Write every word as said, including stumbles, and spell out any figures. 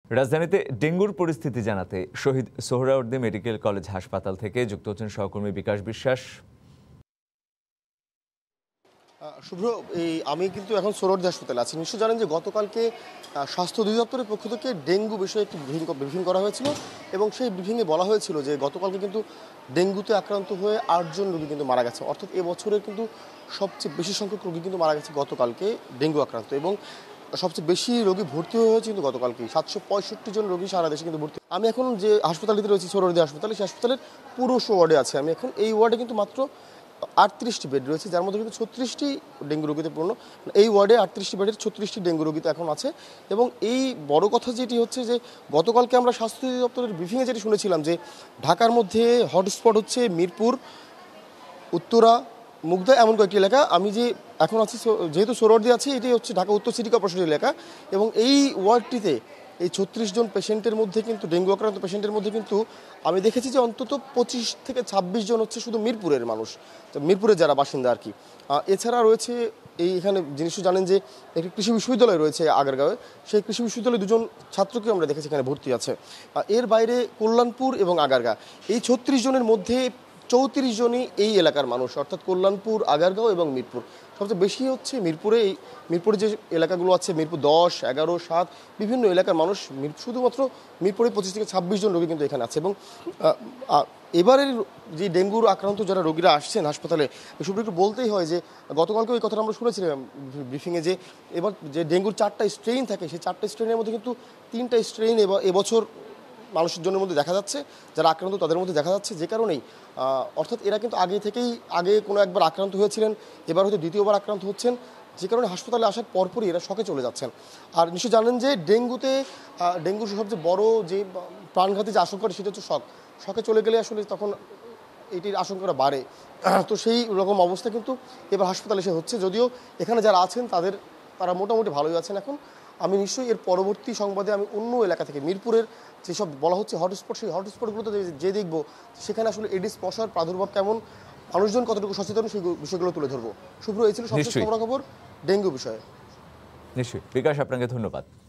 রাজধানীতে ডেঙ্গুর পরিস্থিতি জানাতে শহীদ সোহরাওয়ার্দী মেডিকেল কলেজ হাসপাতাল থেকে যুক্ত হচ্ছেন সহকর্মী বিকাশ বিশ্বাস। শুভ্র, এই আমি কিন্তু এখন সোহরাওয়ার্দী হাসপাতালে আছি। নিশ্চয় জানেন যে গতকালকে স্বাস্থ্য অধিদপ্তরের পক্ষ থেকে ডেঙ্গু বিষয়ে একটি ব্রিফিং করা হয়েছিল এবং সেই ব্রিফিংয়ে বলা হয়েছিল যে গতকালকে কিন্তু ডেঙ্গুতে আক্রান্ত হয়ে আটজন রোগী কিন্তু মারা গেছে। অর্থাৎ এবছরের কিন্তু সবচেয়ে বেশি সংখ্যক রোগী কিন্তু মারা গেছে গতকালকে ডেঙ্গু আক্রান্ত, এবং সবচেয়ে বেশি রোগী ভর্তি হয়েছে কিন্তু গতকালকে সাতশো পঁয়ষট্টি জন রোগী সারা দেশে কিন্তু ভর্তি। আমি এখন যে হাসপাতালটিতে রয়েছি সোহরাওয়ার্দী হাসপাতালে, সেই হাসপাতালের পুরুষ ওয়ার্ডে আছে আমি এখন। এই ওয়ার্ডে কিন্তু মাত্র আটত্রিশটি বেড রয়েছে, যার মধ্যে কিন্তু ছত্রিশটি ডেঙ্গু রোগীতে পূর্ণ। এই ওয়ার্ডে আটত্রিশটি বেডের ছত্রিশটি ডেঙ্গু রোগীতে এখন আছে। এবং এই বড় কথা যেটি হচ্ছে যে গতকালকে আমরা স্বাস্থ্য দপ্তরের ব্রিফিংয়ে যেটি শুনেছিলাম যে ঢাকার মধ্যে হটস্পট হচ্ছে মিরপুর, উত্তরা, মুগদা, এমন কয়েকটি এলাকা। আমি যে এখন আছি, যেহেতু সোহরাওয়ার্দী আছি, এটি হচ্ছে ঢাকা উত্তর সিটি কর্পোরেশনের এলাকা, এবং এই ওয়ার্ডটিতে এই ছত্রিশ জন পেশেন্টের মধ্যে কিন্তু ডেঙ্গু আক্রান্ত পেশেন্টের মধ্যে কিন্তু আমি দেখেছি যে অন্তত পঁচিশ থেকে ছাব্বিশ জন হচ্ছে শুধু মিরপুরের মানুষ, মিরপুরের যারা বাসিন্দা আর কি। এছাড়া রয়েছে এই এখানে জিনিস জানেন যে একটি কৃষি বিশ্ববিদ্যালয় রয়েছে আগারগাঁওয়ে, সেই কৃষি বিশ্ববিদ্যালয়ে দুজন ছাত্রকে আমরা দেখেছি এখানে ভর্তি আছে। এর বাইরে কল্যাণপুর এবং আগারগাঁ, এই ছত্রিশ জনের মধ্যে চৌত্রিশ জনই এই এলাকার মানুষ, অর্থাৎ কল্যাণপুর, আগারগাঁও এবং মিরপুর। সবচেয়ে বেশি হচ্ছে মিরপুরে, এই মিরপুরে যে এলাকাগুলো আছে মিরপুর দশ, এগারো, সাত, বিভিন্ন এলাকার মানুষ। শুধুমাত্র মিরপুরে পঁচিশ থেকে ছাব্বিশ জন রোগী কিন্তু এখানে আছে। এবং এবারের যে ডেঙ্গুর আক্রান্ত যারা রোগীরা আসছেন হাসপাতালে, শুধু একটু বলতেই হয় যে গতকালকে ওই কথাটা আমরা শুনেছিলাম ব্রিফিংয়ে যে এবার যে ডেঙ্গুর চারটা স্ট্রেইন থাকে, সেই চারটা স্ট্রেইনের মধ্যে কিন্তু তিনটা স্ট্রেইন এবার এবছর মানুষের জনের মধ্যে দেখা যাচ্ছে, যারা আক্রান্ত তাদের মধ্যে দেখা যাচ্ছে। যে কারণেই অর্থাৎ এরা কিন্তু আগে থেকেই আগে কোনো একবার আক্রান্ত হয়েছিলেন, এবার হয়তো দ্বিতীয়বার আক্রান্ত হচ্ছেন, যে কারণে হাসপাতালে আসার পরপরই এরা শকে চলে যাচ্ছেন। আর নিশ্চয় জানেন যে ডেঙ্গুতে ডেঙ্গুর সবচেয়ে বড় যে প্রাণঘাতী যে আশঙ্কা সেটা হচ্ছে শক। শকে চলে গেলে আসলে তখন এটির আশঙ্কাটা বাড়ে। তো সেই রকম অবস্থা কিন্তু এবার হাসপাতালে এসে হচ্ছে। যদিও এখানে যারা আছেন তাদের তারা মোটামুটি ভালোই আছেন এখন। আমি নিশ্চয়ই এর পরবর্তী সংবাদে আমি অন্য এলাকা থেকে মিরপুরের যেসব বলা হচ্ছে হটস্পট, সেই হটস্পটগুলোতে যে দেখবো সেখানে আসলে এডিস মশার প্রাদুর্ভাব কেমন, মানুষজন কতটুকু সচেতন, সেই বিষয়গুলো তুলে ধরবো। শুভ্র, এই ছিল সবচেয়ে খবরাখবর ডেঙ্গু বিষয়ে। নিশ্চয়ই বিকাশ, আপনাকে ধন্যবাদ।